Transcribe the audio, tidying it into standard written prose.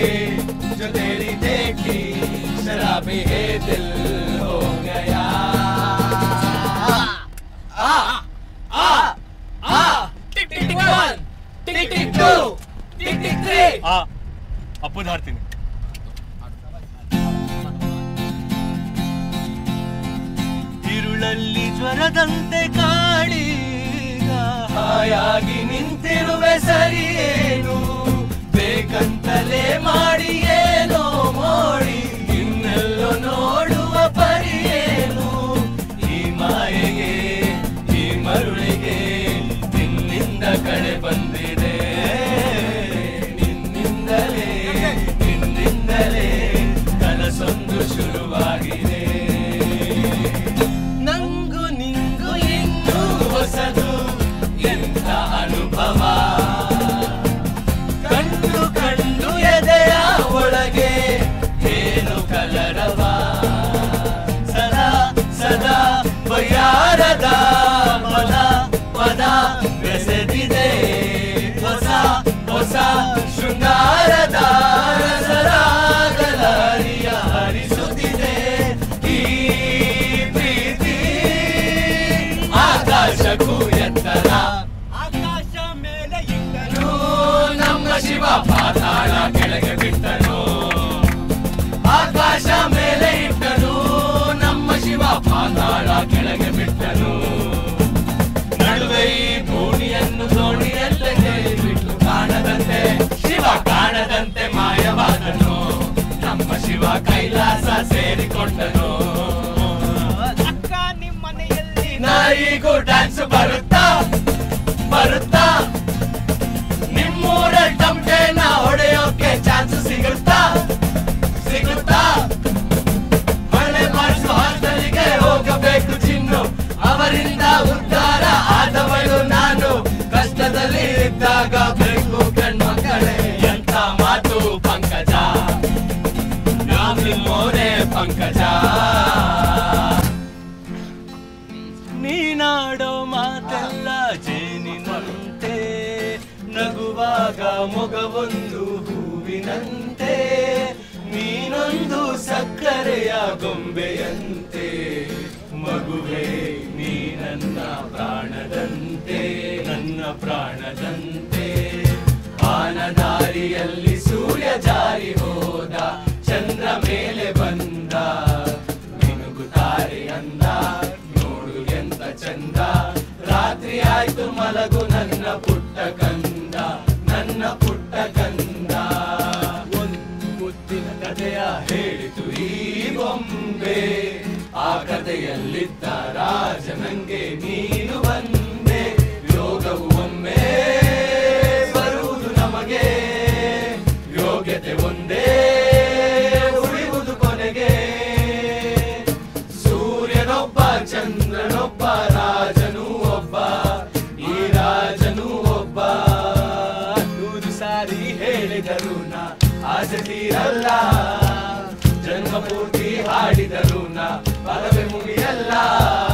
जो तेरी देखी शराबी है दिल हो गया आ आ आ टिक टिक 1 टिक टिक 2 टिक टिक 3 ಆ ಅಪ್ಪನ ಹಾಡ್ತೀನಿ ಇರುಳಲ್ಲಿ ಜ್ವರದಂತೆ ಕಾಡೀಗ ಹಾಯಾಗಿ ನಿಂತಿರುವೆ ಸರಿಯೇನು ಬೇಕಂತಲೇ ಮಾಡಿ ಏನೋ ಮೋಡಿ ಇನ್ನೆಲ್ಲೋ ನೋಡುವ ಪರಿಯೇನು ಈ ಮಾಯೆಗೆ ಈ ಮರುಳಿಗೆ ನಿನ್ನಿಂದ ಕಡೆ ಬಂದಿದೆ ನಿನ್ನಿಂದಲೇ ಕನಸೊಂದು ಶುರುವಾಗಿದೆ ನಂಗು ನಿಂಗು ಇನ್ನೂ ಹೊಸದು ಎಂಥ ಅನುಭವ ಕಂಡು ಕಂಡು ಎದೆಯ ಒಳಗೆ ಏನು ಕಲರವ ಸದಾ ಸದಾ ಬಯ್ಯಾರದ ಪದ ಪದ ಬೆಸೆದಿದೆ ಹೊಸ ಹೊಸ ಶೃಂಗಾರದ ರಸರಾಗಲರಿಯ ಹರಿಸುತ್ತಿದೆ ಈ ಪ್ರೀತಿ ಆಕಾಶಕ್ಕೂ ಎತ್ತರ ಆಕಾಶ ಮೇಲೆ ಇಟ್ಟನು ನಮ್ಮ ಶಿವ ಪಾತಾಳ ಕೆಳಗೆ ಬಿಟ್ಟನು ಆಕಾಶ ಮೇಲೆ ಇಟ್ಟನು ನಮ್ಮ ಶಿವ ಪಾತಾಳ ಕೆಳಗೆ ಬಿಟ್ಟನು ನಡುವೆ ಈ ಭೂಮಿಯನ್ನು ದೋಣಿಯಲ್ಲೇ ಬಿಟ್ಟು ಕಾಣದಂತೆ ಶಿವ ಕಾಣದಂತೆ ಮಾಯವಾದನು ನಮ್ಮ ಶಿವ ಕೈಲಾಸ ಸೇರಿಕೊಂಡನು ಅಕ್ಕ ನಿಮ್ಮ ಮನೆಯಲ್ಲಿ ನಾಯಿಗೂ ಡ್ಯಾನ್ಸ್ ಬರುತ್ತಾ ಬರುತ್ತಾ ನಿಮ್ಮೂರ ಟಮಟೆನ ಹೊಡೆಯೋಕೆ ಚಾನ್ಸ್ ಸಿಗುತ್ತಾ ಸಿಗುತ್ತಾ ಮಳೆ ಮಾಡಿಸೋ ಹಾಸ್ಟೆಲ್ಗೆ ಹೋಗಬೇಕು ಚಿನ್ನು ಅವರಿಂದ ಉದ್ಧಾರ ಆದವಳು ನಾನು ಕಷ್ಟದಲ್ಲಿ ಇದ್ದಾಗ ಬೇಕು ಕಣ್ಮಕ್ಕಳೇ ಎಂತ ಮಾತು ಪಂಕಜ ನಾವ್ ನಿಮ್ಮೋರೇ ಪಂಕಜ ನೀನಾಡೋ ಮಾತೆಲ್ಲ ಜೇನಿನಂತೆ ನಗುವಾಗ ಮೊಗವೊಂದು ಹೂವಿನಂತೆ ನೀನೊಂದು ಸಕ್ಕರೆಯ ಗೊಂಬೆಯಂತೆ ಮಗುವೆ ನೀ ನನ್ನ ಪ್ರಾಣದಂತೆ ನನ್ನ ಪ್ರಾಣದಂತೆ ಆನದಾರಿಯಲ್ಲಿ ಸೂರ್ಯ ಜಾರಿ ಹೋದ ಚಂದ್ರ ಮೇಲೆ ಬಂದ ಮಿನುಗುತ್ತಾರೆ ಅಂದ ನೋಡು ಎಂತ ಚಂದ ರಾತ್ರಿ ಆಯ್ತು ಮಲಗು ನನ್ನ ಪುಟ್ಟ ಕಂದ ನನ್ನ ಪುಟ್ಟ ಕಂದ ಒಂದು ಮುದ್ದಿನ ಕಥೆಯ ಹೇಳಿತು ಈ ಬೊಂಬೆ ಆ ಕಥೆಯಲ್ಲಿದ್ದ ರಾಜನಂಗೆ ನೀನು ಬಂದೆ ಯೋಗವು ಒಮ್ಮೆ ಬರುವುದು ನಮಗೆ ಯೋಗ್ಯತೆ ಒಂದೇ ಉಳಿಯುವುದು ಕೊನೆಗೆ ಸೂರ್ಯನೊಬ್ಬ ಚಂದ್ರನೊಬ್ಬ ರಾಜನೂ ಒಬ್ಬ ಈ ರಾಜನೂ ಒಬ್ಬ 100 ಸಾರಿ ಹೇಳಿದರು ನಾ ಆಸೆ ತೀರಲ್ಲ ಜನ್ಮ ಪೂರ್ತಿ ಹಾಡಿದರು ನಾ ಪದವೇ ಮುಗಿಯಲ್ಲ